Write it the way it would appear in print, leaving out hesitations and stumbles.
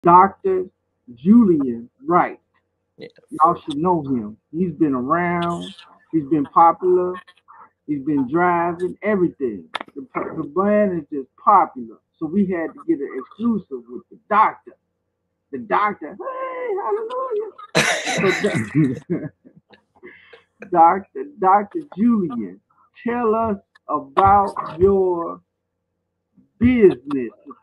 Dr. Julian Wright. Yeah. Y'all should know him. He's been around. He's been popular. He's been driving everything. The brand is just popular. So we had to get an exclusive with the doctor. The doctor, hey, hallelujah. So, Dr. Julian, tell us about your business,